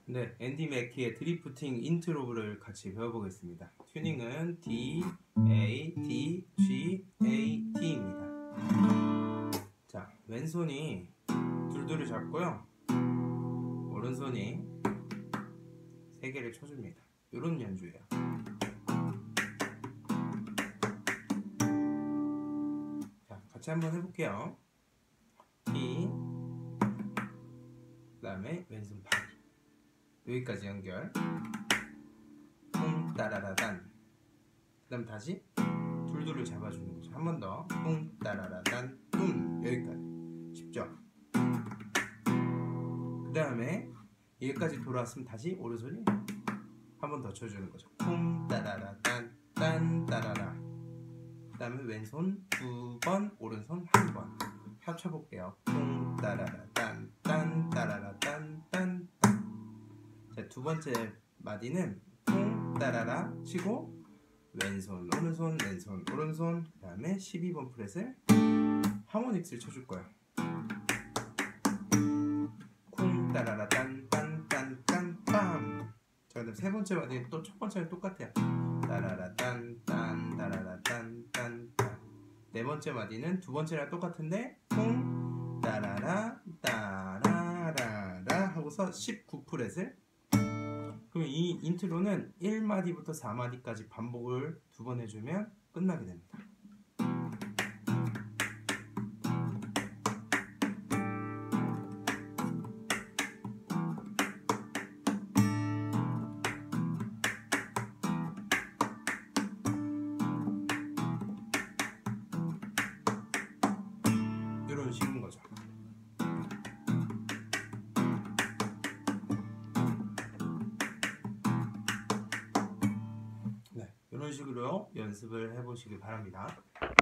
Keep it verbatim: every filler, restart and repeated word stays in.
네, 앤디 맥키의 드리프팅 인트로를 같이 배워보겠습니다. 튜닝은 D, A, D, G, A, T입니다. 자, 왼손이 둘둘을 잡고요. 오른손이 세 개를 쳐줍니다. 이런 연주예요. 자, 같이 한번 해볼게요. D, 그 다음에 왼손 파기. 여기까지 연결. 뿡 따라라단. 그 다음 다시 둘둘을 잡아주는 거죠. 한 번 더. 뿡 따라라단 뿜. 여기까지. 쉽죠? 그 다음에 여기까지 돌아왔으면 다시 오른손이 한 번 더 쳐주는 거죠. 뿡 따라라단 딴 따라라. 그 다음에 왼손 두 번, 오른손 한 번. 합쳐볼게요. 뿡 따라라단 딴 따라라단 딴. 자, 두 번째 마디는 뿡 따라라 치고 왼손 오른손 왼손 오른손 그 다음에 십이 번 프렛을 하모닉스를 쳐줄 거예요. 쿵 따라라 딴딴딴딴 빰. 자, 그다음 세 번째 마디는 또 첫 번째랑 똑같아요. 따라라 딴딴 따라라 딴딴 딴. 네 번째 마디는 두 번째랑 똑같은데 쿵 따라라 따라라라 하고서 십구 프렛을. 그럼 이 인트로는 일 마디부터 사 마디까지 반복을 두 번 해주면 끝나게 됩니다. 이런 식인 거죠. 이런 식으로 연습을 해보시기 바랍니다.